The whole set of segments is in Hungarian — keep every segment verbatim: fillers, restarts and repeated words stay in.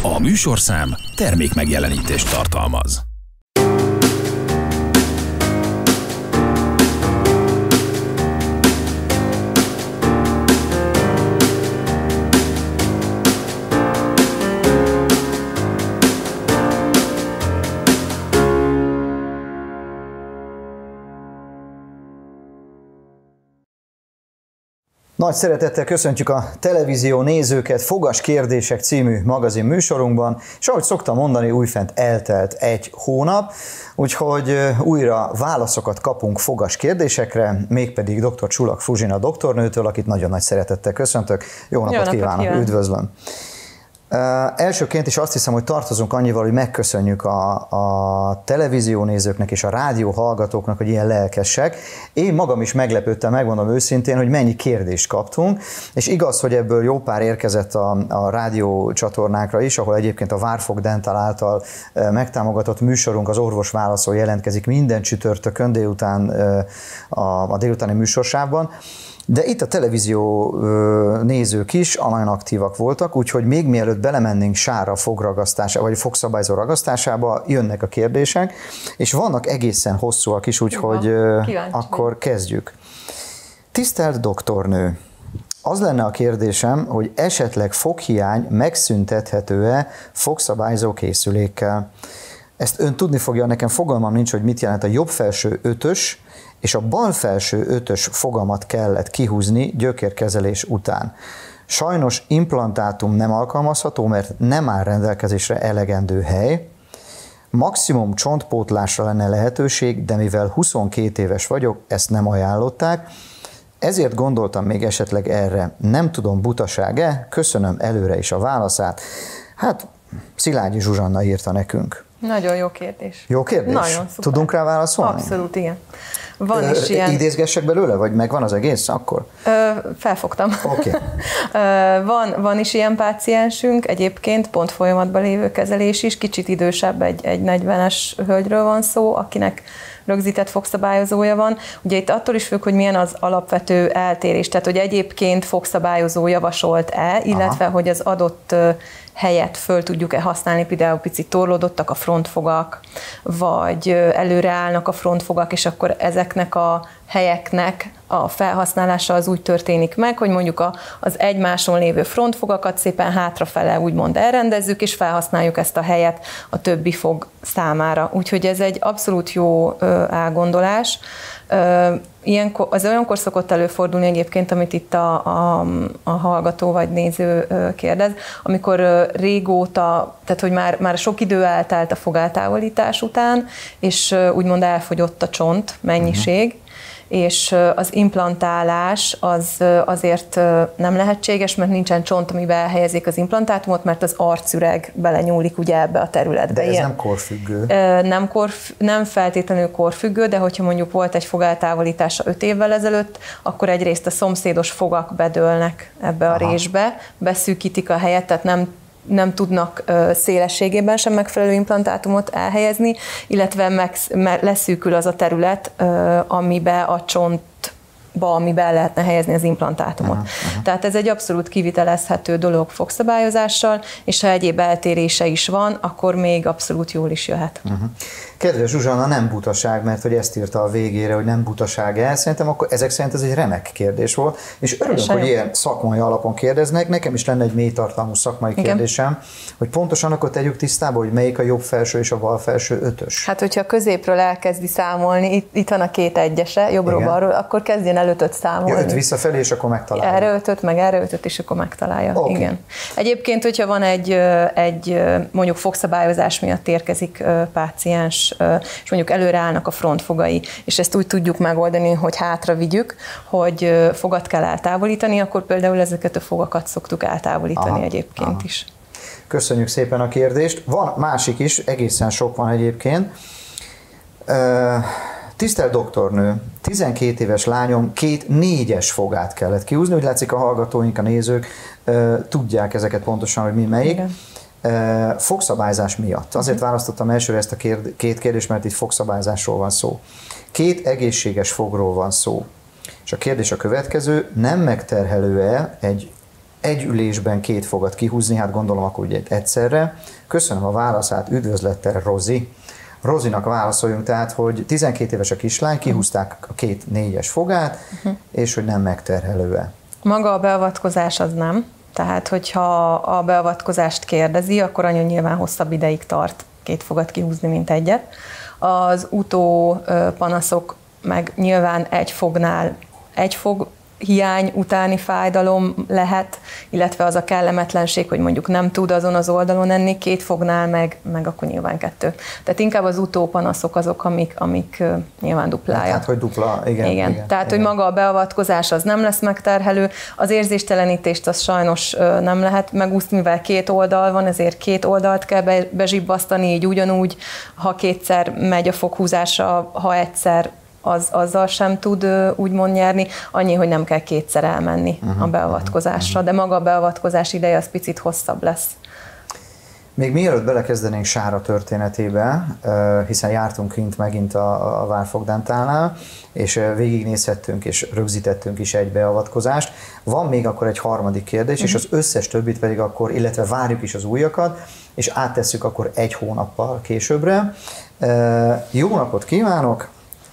A műsorszám termékmegjelenítést tartalmaz. Nagy szeretettel köszöntjük a televízió nézőket Fogas Kérdések című magazin műsorunkban, és ahogy szoktam mondani, újfent eltelt egy hónap, úgyhogy újra válaszokat kapunk Fogas kérdésekre, mégpedig dr. Csulak Fruzsina doktornőtől, akit nagyon nagy szeretettel köszöntök. Jó napot, Jó napot kívánok, kívánok. Üdvözlöm! Uh, elsőként is azt hiszem, hogy tartozunk annyival, hogy megköszönjük a, a televízió nézőknek és a rádió hallgatóknak, hogy ilyen lelkesek. Én magam is meglepődtem, megmondom őszintén, hogy mennyi kérdést kaptunk, és igaz, hogy ebből jó pár érkezett a, a rádió csatornákra is, ahol egyébként a Várfog Dental által uh, megtámogatott műsorunk, az Orvos Válaszol jelentkezik minden csütörtökön délután uh, a, a délutáni műsorsávban. De itt a televízió nézők is nagyon aktívak voltak, úgyhogy még mielőtt belemennénk sára fogragasztásába, vagy fogszabályzó ragasztásába, jönnek a kérdések, és vannak egészen hosszúak is, úgyhogy akkor kezdjük. Tisztelt doktornő! Az lenne a kérdésem, hogy esetleg foghiány megszüntethető-e fogszabályzó készülékkel. Ezt ön tudni fogja, nekem fogalmam nincs, hogy mit jelent a jobb felső ötös, és a bal felső ötös fogamat kellett kihúzni gyökérkezelés után. Sajnos implantátum nem alkalmazható, mert nem áll rendelkezésre elegendő hely. Maximum csontpótlásra lenne lehetőség, de mivel huszonkét éves vagyok, ezt nem ajánlották. Ezért gondoltam még esetleg erre. Nem tudom, butaság-e? Köszönöm előre is a válaszát. Hát Szilágyi Zsuzsanna írta nekünk. Nagyon jó kérdés. Jó kérdés? Nagyon szuper. Tudunk rá válaszolni? Abszolút, igen. Van is Ö, ilyen... Idézgessek belőle, vagy megvan az egész akkor? Ö, felfogtam. Oké. Okay. van, van is ilyen páciensünk, egyébként pont folyamatban lévő kezelés is, kicsit idősebb, egy, egy negyvenes hölgyről van szó, akinek rögzített fogszabályozója van. Ugye itt attól is függ, hogy milyen az alapvető eltérés, tehát hogy egyébként fogszabályozó javasolt-e, illetve Aha. hogy az adott helyet föl tudjuk-e használni, például picit torlódottak a frontfogak, vagy előre állnak a frontfogak, és akkor ezeknek a helyeknek a felhasználása az úgy történik meg, hogy mondjuk a, az egymáson lévő frontfogakat szépen hátrafele úgymond elrendezzük, és felhasználjuk ezt a helyet a többi fog számára. Úgyhogy ez egy abszolút jó ö, elgondolás. Ö, ilyenkor, az olyankor szokott előfordulni egyébként, amit itt a, a, a hallgató vagy néző ö, kérdez, amikor ö, régóta, tehát hogy már, már sok idő eltelt a fogeltávolítás után, és ö, úgymond elfogyott a csont mennyiség, uh-huh. és az implantálás az azért nem lehetséges, mert nincsen csont, amiben elhelyezik az implantátumot, mert az arcüreg belenyúlik ugye ebbe a területbe. De ez Ilyen. nem korfüggő. Nem, korf, nem feltétlenül korfüggő, de hogyha mondjuk volt egy fogeltávolítása öt évvel ezelőtt, akkor egyrészt a szomszédos fogak bedőlnek ebbe a Aha. résbe, beszűkítik a helyet, tehát nem nem tudnak szélességében sem megfelelő implantátumot elhelyezni, illetve meg, leszűkül az a terület, amiben a csontba, amiben lehetne helyezni az implantátumot. Aha, aha. Tehát ez egy abszolút kivitelezhető dolog fogszabályozással, és ha egyéb eltérése is van, akkor még abszolút jól is jöhet. Uh-huh. Kedves Zsuzsanna, nem butaság, mert hogy ezt írta a végére, hogy nem butaság-e. Szerintem akkor ezek szerint ez egy remek kérdés volt, és örülök, hogy ilyen szakmai alapon kérdeznek. Nekem is lenne egy mélytartalmú szakmai Igen. kérdésem, hogy pontosan akkor tegyük tisztába, hogy melyik a jobb felső és a bal felső ötös. Hát, hogyha középről elkezdi számolni, itt, itt van a két egyese, jobbról-balról, akkor kezdjen el ötöt számolni. Ja, öt visszafelé, és akkor megtalálja. Erre ötöt, meg erre ötöt, és akkor megtalálja. Okay. Igen. Egyébként, hogyha van egy, egy mondjuk fogszabályozás miatt érkezik páciens, és mondjuk előre állnak a frontfogai, és ezt úgy tudjuk megoldani, hogy hátra vigyük, hogy fogat kell eltávolítani, akkor például ezeket a fogakat szoktuk eltávolítani aha, egyébként aha. is. Köszönjük szépen a kérdést. Van másik is, egészen sok van egyébként. Tisztelt doktornő, tizenkét éves lányom két négyes fogát kellett kihúzni, úgy látszik a hallgatóink, a nézők tudják ezeket pontosan, hogy mi melyik. Igen. Fogszabályzás miatt. Azért választottam elsőre ezt a kérd- két kérdést, mert itt fogszabályzásról van szó. Két egészséges fogról van szó. És a kérdés a következő, nem megterhelő-e egy egy ülésben két fogat kihúzni, hát gondolom akkor ugye egyszerre. Köszönöm a válaszát, üdvözlettel Rozi. Rozinak válaszoljunk tehát, hogy tizenkét éves a kislány, kihúzták a két négyes fogát, uh-huh. és hogy nem megterhelő-e. Maga a beavatkozás az nem. Tehát, hogyha a beavatkozást kérdezi, akkor anya nyilván hosszabb ideig tart két fogat kihúzni, mint egyet. Az utó panaszok meg nyilván egy fognál egy fog hiány utáni fájdalom lehet, illetve az a kellemetlenség, hogy mondjuk nem tud azon az oldalon enni, két fognál meg, meg akkor nyilván kettő. Tehát inkább az utópanaszok azok, amik, amik nyilván duplája. Tehát, hogy dupla, igen. igen. igen Tehát, igen. hogy maga a beavatkozás az nem lesz megterhelő, az érzéstelenítést az sajnos nem lehet megúszni, mivel két oldal van, ezért két oldalt kell be, bezsibbasztani, így ugyanúgy, ha kétszer megy a foghúzása, ha egyszer, Az, azzal sem tud úgymond nyerni, annyi, hogy nem kell kétszer elmenni uh-huh, a beavatkozásra, uh-huh. de maga a beavatkozás ideje az picit hosszabb lesz. Még mielőtt belekezdenénk Sára történetébe, hiszen jártunk kint megint a, a Várfog Dentálnál, és végignézhettünk és rögzítettünk is egy beavatkozást. Van még akkor egy harmadik kérdés, uh-huh. és az összes többit pedig akkor, illetve várjuk is az újakat, és áttesszük akkor egy hónappal későbbre. Jó napot kívánok!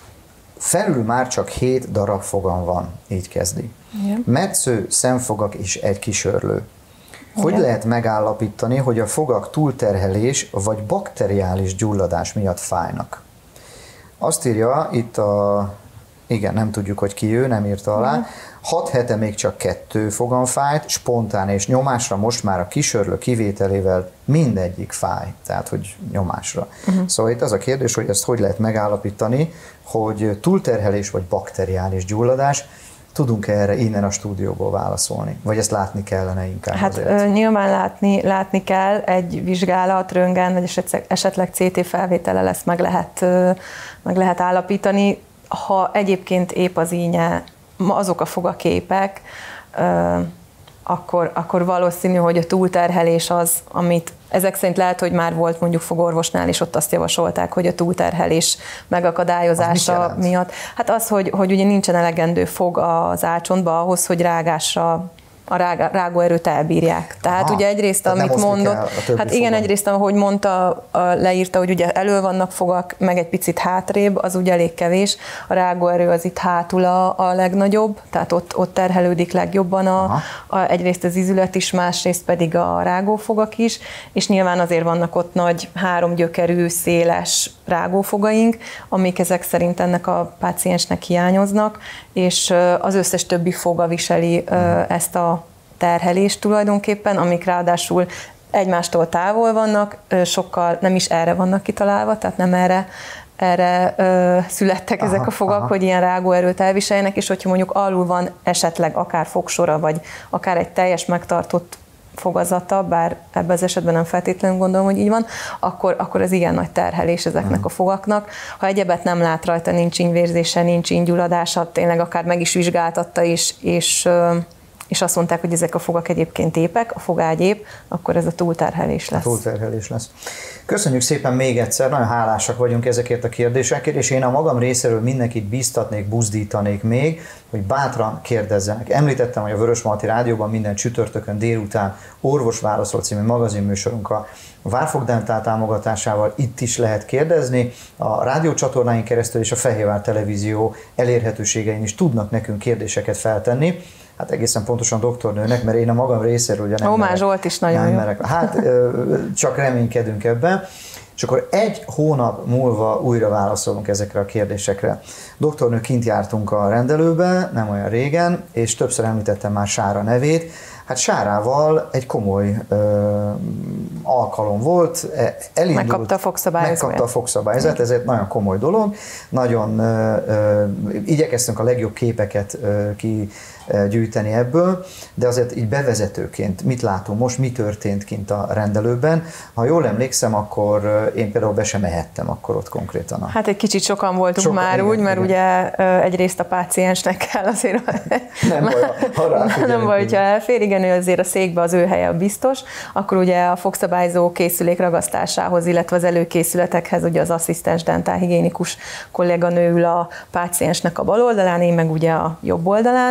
Felül már csak hét darab fogam van, így kezdi. Igen. Metsző, szemfogak és egy kisörlő. Hogy Igen. lehet megállapítani, hogy a fogak túlterhelés vagy bakteriális gyulladás miatt fájnak? Azt írja itt a... Igen, nem tudjuk, hogy ki ő, nem írta alá. Igen. Hat hete még csak kettő fogam fájt, spontán és nyomásra most már a kisörlő kivételével mindegyik fáj, tehát hogy nyomásra. Uh-huh. Szóval itt az a kérdés, hogy ezt hogy lehet megállapítani, hogy túlterhelés vagy bakteriális gyulladás, tudunk-e erre innen a stúdióból válaszolni? Vagy ezt látni kellene inkább hát azért? Nyilván látni, látni kell, egy vizsgálat, röntgen, vagy esetleg cé té felvétele lesz, meg lehet, meg lehet állapítani. Ha egyébként épp az ínye, azok a fogaképek, akkor, akkor valószínű, hogy a túlterhelés az, amit ezek szerint lehet, hogy már volt mondjuk fogorvosnál, és ott azt javasolták, hogy a túlterhelés megakadályozása miatt. Hát az, hogy, hogy ugye nincsen elegendő fog az ácsontba ahhoz, hogy rágásra a rág, rágóerőt elbírják. Tehát Aha, ugye egyrészt, tehát amit mondott, hát igen, fogon. Egyrészt, ahogy mondta, leírta, hogy ugye elő vannak fogak, meg egy picit hátrébb, az ugye elég kevés. A rágóerő az itt hátul a, a legnagyobb, tehát ott, ott terhelődik legjobban a, a, egyrészt az izület is, másrészt pedig a rágófogak is, és nyilván azért vannak ott nagy háromgyökerű, széles rágófogaink, amik ezek szerint ennek a páciensnek hiányoznak, és az összes többi foga viseli ezt a terhelést tulajdonképpen, amik ráadásul egymástól távol vannak, sokkal nem is erre vannak kitalálva, tehát nem erre, erre ö, születtek aha, ezek a fogak, aha. hogy ilyen rágóerőt elviseljenek, és hogyha mondjuk alul van esetleg akár fogsora, vagy akár egy teljes megtartott fogazata, bár ebben az esetben nem feltétlenül gondolom, hogy így van, akkor, akkor ez igen nagy terhelés ezeknek a fogaknak. Ha egyebet nem lát rajta, nincs ínyvérzése, nincs ínygyulladása, tényleg akár meg is vizsgáltatta is, és és azt mondták, hogy ezek a fogak egyébként épek, a fogágy ép, akkor ez a túlterhelés lesz. A túlterhelés lesz. Köszönjük szépen még egyszer, nagyon hálásak vagyunk ezekért a kérdésekért, és én a magam részéről mindenkit bíztatnék, buzdítanék még, hogy bátran kérdezzenek. Említettem, hogy a Vörösmarty Rádióban minden csütörtökön délután Orvos Válaszol című magazinműsorunk a Várfog Dentál támogatásával itt is lehet kérdezni. A rádiócsatornáink keresztül és a Fehérvár Televízió elérhetőségein is tudnak nekünk kérdéseket feltenni. Hát egészen pontosan doktornőnek, mert én a magam részéről ugye nem merek. Zsolt is nagyon nem jó. Merek. Hát csak reménykedünk ebben. És akkor egy hónap múlva újra válaszolunk ezekre a kérdésekre. Doktornő, kint jártunk a rendelőbe, nem olyan régen, és többször említettem már Sára nevét. Hát Sárával egy komoly ö, alkalom volt. Elindult, megkapta a fogszabályozóját. Megkapta a fogszabályozat, ez egy nagyon komoly dolog. Nagyon ö, ö, igyekeztünk a legjobb képeket ö, kigyűjteni ebből, de azért így bevezetőként mit látunk most, mi történt kint a rendelőben. Ha jól emlékszem, akkor én például be sem mehettem akkor ott konkrétan. Hát egy kicsit sokan voltunk sokan, már igen, úgy, mert igen. ugye egyrészt a páciensnek kell azért... Nem baj, ha ráfigyelünk. Nem baj, hogyha elfér, igen, ő azért a székbe az ő helye biztos, akkor ugye a fogszabályzó készülék ragasztásához, illetve az előkészületekhez ugye az asszisztens dentálhigiénikus kolléganő ül a páciensnek a bal oldalán, én meg ugye a jobb oldalán, és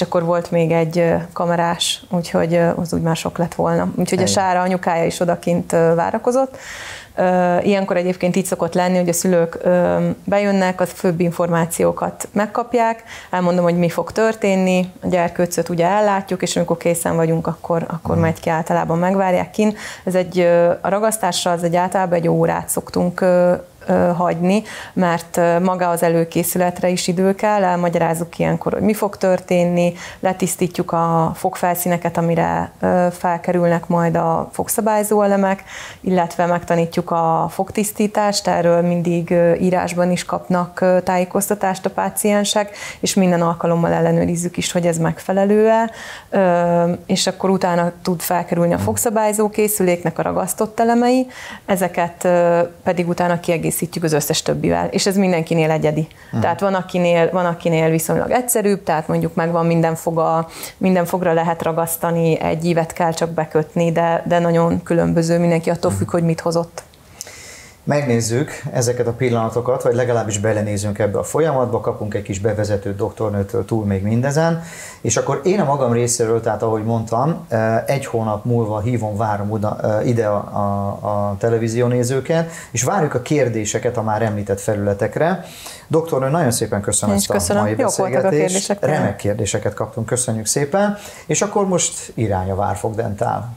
akkor volt még egy kamerás, úgyhogy az úgy már sok lett volna. Úgyhogy a Sára anyukája is odakint várakozott. Ilyenkor egyébként így szokott lenni, hogy a szülők bejönnek, a főbb információkat megkapják, elmondom, hogy mi fog történni, a gyerkőcöt ugye ellátjuk, és amikor készen vagyunk, akkor, akkor mm. megy ki, általában megvárják kin. Ez egy, a ragasztásra az egy általában egy órát szoktunk hagyni, mert maga az előkészületre is idő kell, elmagyarázzuk ilyenkor, hogy mi fog történni, letisztítjuk a fogfelszíneket, amire felkerülnek majd a fogszabályzó elemek, illetve megtanítjuk a fogtisztítást, erről mindig írásban is kapnak tájékoztatást a páciensek, és minden alkalommal ellenőrizzük is, hogy ez megfelelő-e, és akkor utána tud felkerülni a fogszabályzó készüléknek a ragasztott elemei, ezeket pedig utána kiegészítjük az összes többivel, és ez mindenkinél egyedi. Hmm. Tehát van akinél, van akinél viszonylag egyszerűbb, tehát mondjuk megvan minden foga, minden fogra lehet ragasztani, egy ívet kell csak bekötni, de, de nagyon különböző, mindenki attól függ, hogy mit hozott. Megnézzük ezeket a pillanatokat, vagy legalábbis belenézünk ebbe a folyamatba, kapunk egy kis bevezetőt doktornőtől túl még mindezen, és akkor én a magam részéről, tehát ahogy mondtam, egy hónap múlva hívom, várom oda, ide a, a, a televíziónézőket, és várjuk a kérdéseket a már említett felületekre. Doktornő, nagyon szépen köszönöm én ezt a köszönöm. mai beszélgetést. Remek kérdéseket kaptunk, köszönjük szépen, és akkor most irány a Várfog Dentál.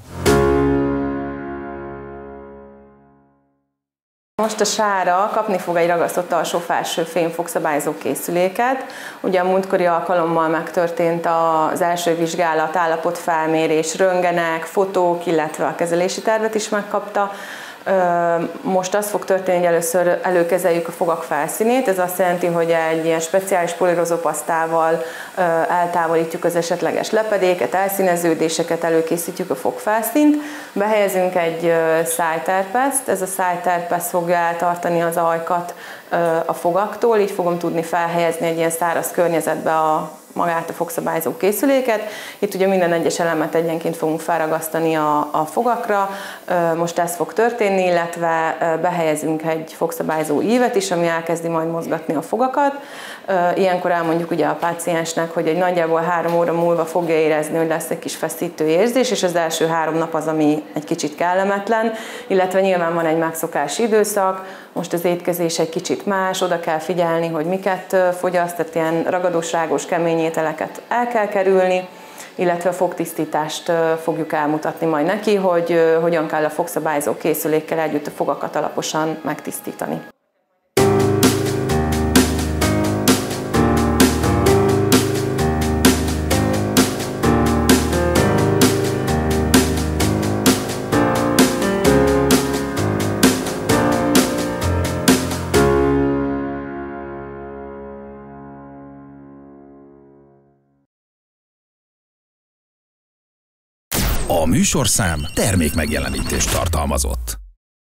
Most a Sára kapni fog egy ragasztott alsó-felső fémfogszabályzó készüléket. Ugye a múltkori alkalommal megtörtént az első vizsgálat, állapotfelmérés, röntgenek, fotók, illetve a kezelési tervet is megkapta. Most az fog történni, hogy először előkezeljük a fogak felszínét. Ez azt jelenti, hogy egy ilyen speciális polírozópasztával eltávolítjuk az esetleges lepedéket, elszíneződéseket, előkészítjük a fogfelszínt. Behelyezünk egy szájterpeszt, ez a szájterpesz fogja eltartani az ajkat a fogaktól, így fogom tudni felhelyezni egy ilyen száraz környezetbe a magát a fogszabályzó készüléket. Itt ugye minden egyes elemet egyenként fogunk felragasztani a, a fogakra. Most ez fog történni, illetve behelyezünk egy fogszabályzó ívet is, ami elkezdi majd mozgatni a fogakat. Ilyenkor elmondjuk ugye a páciensnek, hogy egy nagyjából három óra múlva fogja érezni, hogy lesz egy kis feszítő érzés, és az első három nap az, ami egy kicsit kellemetlen, illetve nyilván van egy megszokási időszak, most az étkezés egy kicsit más, oda kell figyelni, hogy miket fogyaszt, tehát ilyen ragadós, rágós, kemény ételeket el kell kerülni, illetve a fogtisztítást fogjuk elmutatni majd neki, hogy hogyan kell a fogszabályzó készülékkel együtt a fogakat alaposan megtisztítani. A műsorszám termék megjelenítést tartalmazott.